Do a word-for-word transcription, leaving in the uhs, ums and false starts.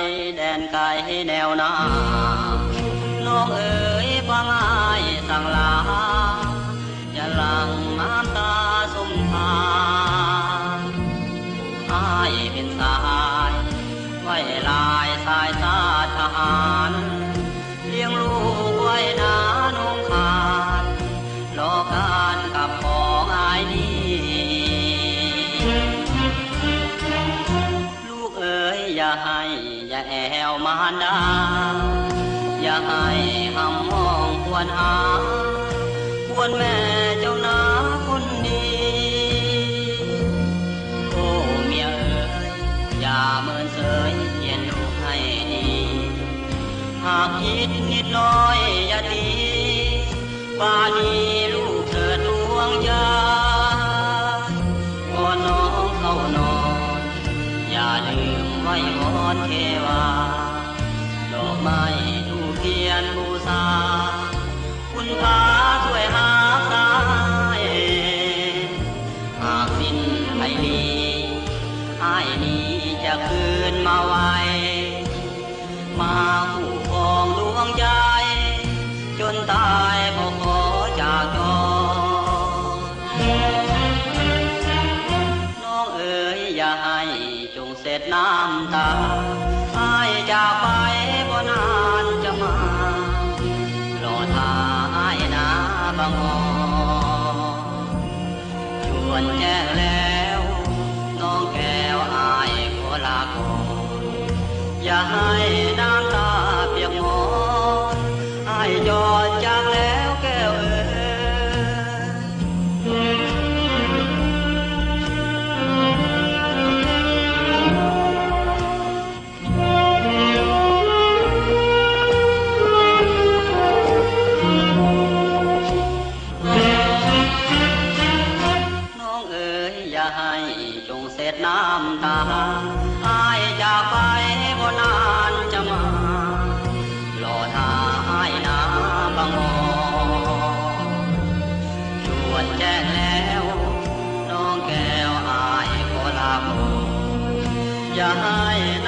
แดนไกลแนวนาน้องเอ๋ยฟังอ้ายสั่งลาอย่าหลั่งน้ำตาสมทานอ้ายเป็นสายไว้ลายสายชาติทหารเลี้ยงลูกไว้นาน้องขาดรอการกับของอ้ายนี้ลูกเอ๋ยอย่าให้อย่าแอวมารดาอย่าให้หำห้องควรหาควรแม่เจ้านาคนดีโอ้เมียเอ๋ยอย่าเมินเสยเย็นลูกให้ดีหากคิดนิดน้อยอย่าดีป่านี้ลูกเธอดวงใจก่อนน้องเข้านอนอย่าลืมไว้วอนเทวาดอกไม้ทูบเทียนบูชาคุณพาช่วยหาสายหากสิ้นไปดีอ้ายนี้จะคืนมาไว้มาคู่ครองดวงใจจนตายบ่ขอจากจรน้องเอ๋ยอย่าให้จงเสร็จน้ำตาอ้ายจากไปบ่นานจะมารอท่าอ้ายนาบางอ้อชวนแจ้งแล้วน้องแก้วอ้ายขอลาก่อนอย่าให้น้ำตาเปียกหมอนอ้ายจอดจากแล้วแก้วเอ๋ยน้องเอ๋ยอย่าให้จงเสร็จน้ำตาอ้ายจากไปบ่นานจะมารอท่าอ้ายนาบางอ้อชวนแจ้งแล้วน้องแก้วอ้ายขอลาก่อนอย่าให้